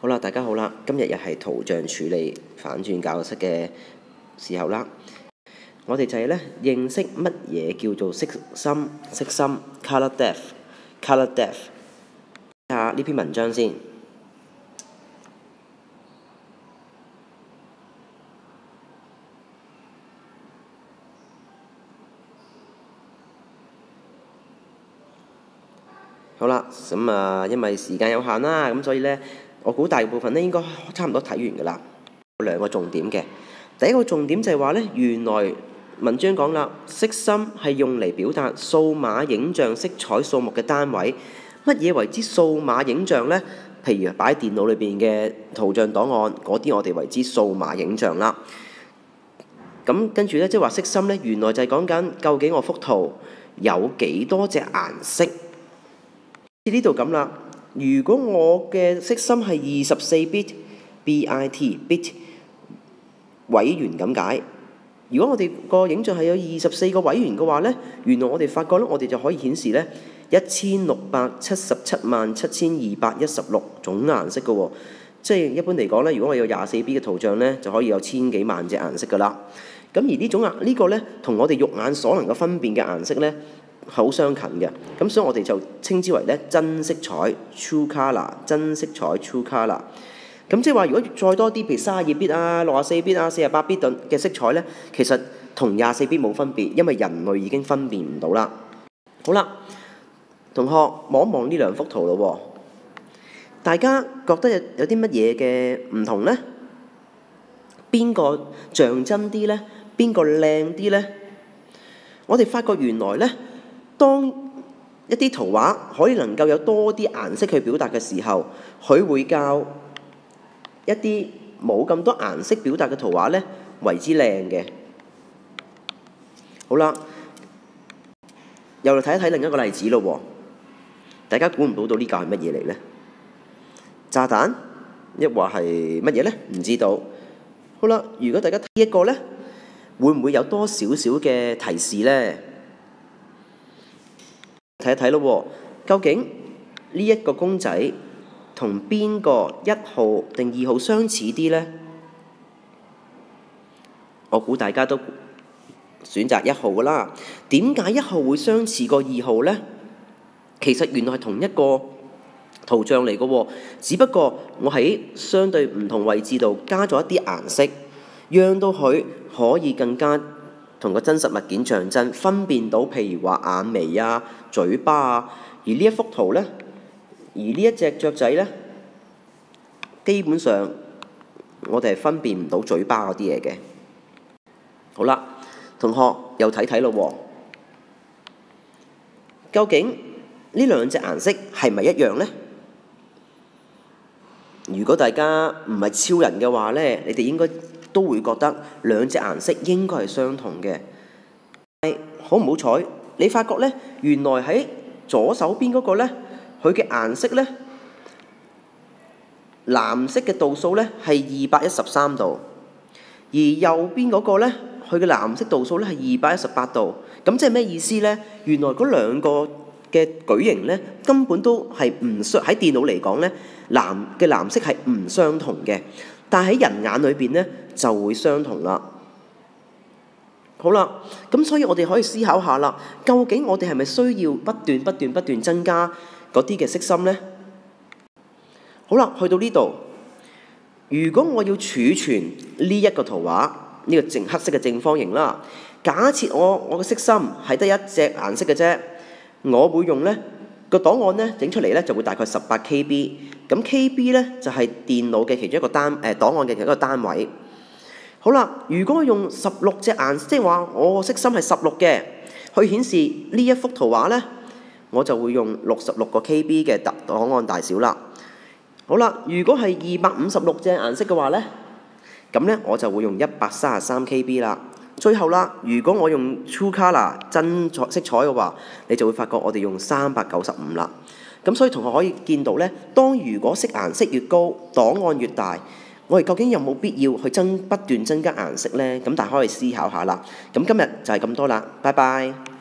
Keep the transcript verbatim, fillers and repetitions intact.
好啦，大家好啦，今日又係圖像處理反轉教室嘅時候啦。我哋就係咧認識乜嘢叫做色深、色深 （colour depth）、colour depth。睇下呢篇文章先。好啦，咁啊，因為時間有限啦，咁所以咧，我估大部分咧應該差唔多睇完㗎啦。有兩個重點嘅，第一個重點就係話咧，原來文章講啦，色深係用嚟表達數碼影像色彩數目嘅單位。乜嘢為之數碼影像呢？譬如擺喺電腦裏邊嘅圖像檔案，嗰啲我哋為之數碼影像啦。咁跟住咧，即係話色深咧，原來就係講緊究竟我幅圖有幾多隻顏色。呢度咁啦，如果我嘅色深係二十四 bit，bit bit 位元咁解。如果我哋個影像係有二十四個位元嘅話呢，原來我哋發覺咧，我哋就可以顯示呢一千六百七十七萬七千二百一十六種顏色嘅喎。即係一般嚟講呢，如果我有廿四 bit 嘅圖像呢，就可以有千幾萬隻顏色㗎啦。咁而呢種啊，呢個呢，同我哋肉眼所能夠分辨嘅顏色呢，好相近嘅，咁所以我哋就稱之為咧真色彩 （true colour）。真色彩 （true colour）。咁即係話，如果再多啲，譬如三十二 bit 啊、六十四 bit 啊、四十八 bit 等嘅色彩咧，其實同廿四 bit 冇分別，因為人類已經分辨唔到啦。好啦，同學望一望呢兩幅圖咯喎，大家覺得有有啲乜嘢嘅唔同呢？邊個像真啲呢？邊個靚啲呢？我哋發覺原來呢，當一啲圖畫可以能夠有多啲顏色去表達嘅時候，佢會較一啲冇咁多顏色表達嘅圖畫呢為之靚嘅。好啦，又嚟睇一睇另一個例子咯喎，大家估唔估到呢嚿係乜嘢嚟呢？炸彈，抑或係乜嘢呢？唔知道。好啦，如果大家睇一個呢，會唔會有多少少嘅提示呢？睇一睇咯喎，究竟呢一個公仔同邊個一號定二號相似啲呢？我估大家都選擇一號㗎啦。點解一號會相似過二號呢？其實原來係同一個圖像嚟嘅喎，只不過我喺相對唔同位置度加咗一啲顏色，讓到佢可以更加同個真實物件像真，分辨到譬如話眼眉啊、嘴巴啊。而呢一幅圖呢，而呢一隻雀仔呢，基本上我哋係分辨唔到嘴巴嗰啲嘢嘅。好啦，同學又睇睇咯喎，究竟呢兩隻顏色係咪一樣呢？如果大家唔係超人嘅話呢，你哋應該都會覺得兩隻顏色應該係相同嘅。好唔好彩？你發覺呢，原來喺左手邊嗰個呢，佢嘅顏色呢，藍色嘅度數呢係二百一十三度，而右邊嗰個呢，佢嘅藍色度數呢係二百一十八度。咁即係咩意思呢？原來嗰兩個嘅矩形呢，根本都係唔相，喺電腦嚟講呢，藍嘅藍色係唔相同嘅，但喺人眼裏邊呢就會相同啦。好啦，咁所以我哋可以思考下啦，究竟我哋係咪需要不斷不斷不斷增加嗰啲嘅色深呢？好啦，去到呢度，如果我要儲存呢一個圖畫，呢個正黑色嘅正方形啦，假設我我嘅色深係得一隻顏色嘅啫，我會用呢個檔案呢整出嚟呢就會大概十八 K B， 咁 K B 呢就係電腦嘅其中一個單誒檔案嘅其中一個單位。好啦，如果我用十六隻顏色，即係話我色深係十六嘅，去顯示呢一幅圖畫呢，我就會用六十六個 K B 嘅檔案大小啦。好啦，如果係二百五十六隻顏色嘅話呢，咁呢我就會用一百三十三 K B 啦。最後啦，如果我用 True Colour 真色彩嘅話，你就會發覺我哋用三百九十五啦。咁所以同學可以見到呢，當如果色顏色越高，檔案越大，我哋究竟有冇必要去增不斷增加顏色呢？咁大家可以思考下啦。咁今日就係咁多啦，拜拜。